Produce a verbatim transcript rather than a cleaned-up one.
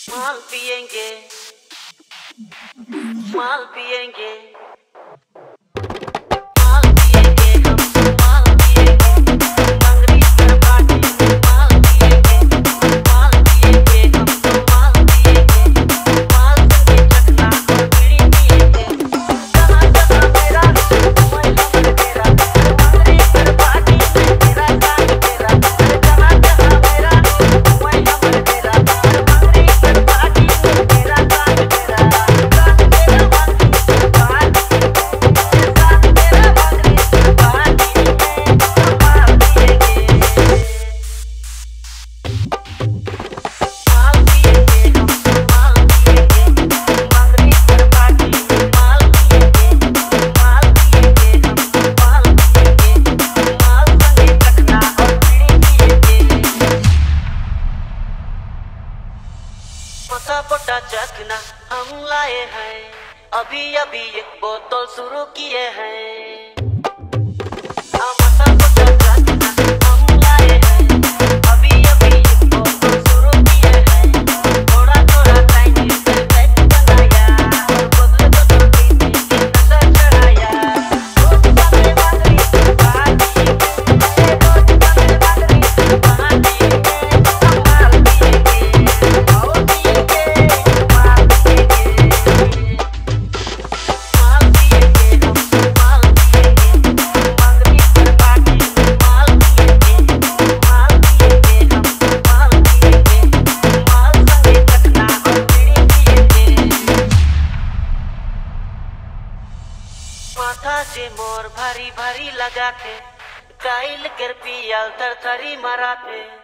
माल पिएंगे, माल पिएंगे, माल पिएंगे, हम माल पिएंगे, मंगरी पर पार्टी में माल पिएंगे, माल पिएंगे, हम माल पिएंगे, माल संगे चखना और बीड़ी पिएंगे। जहाँ जहाँ मेरा मैं हमर तेरा, मंगरी पर पार्टी में तेरा जान तेरा। जहाँ जहाँ मेरा मैं हमर तेरा, मंगरी पर पार्टी में तेरा जान तेरा। जान तेरा मंगरी पर पार्टी में, जान तेरा मंगरी पर पार्टी में हम माल पिएंगे, माल पिएंगे, हम माल पिएंगे, मंगरी पर पार्टी में माल पिएंगे, माल पिएंगे, हम माल पिएंगे, माल संगे चखना और बीड़ी पिएंगे। मोटा पोटा चखना हम लाए हैं, अभी अभी एक बोतल शुरू किए हैं। हाँ, मोटा पोटा चखना हम लाए हैं, अभी अभी एक बोतल शुरू किए हैं। थोड़ा थोड़ा चाइनीज से बैच बनाया और बदले बदल पीने की नशा चढ़ाया। रोज बने मंगरी पर पार्टी में, रोज बने मंगरी पर पार्टी में हम माल पिएंगे, और पिएंगे, माल पिएंगे, माल पिएंगे, हम माल पिएंगे, मंगरी पर पार्टी में माल पिएंगे, माल पिएंगे, हम माल पिएंगे, माल संगे चखना और बीड़ी पिएंगे। माथा जे मोर भारी भारी लगा के, काइल कर पियल थरथरी मराते।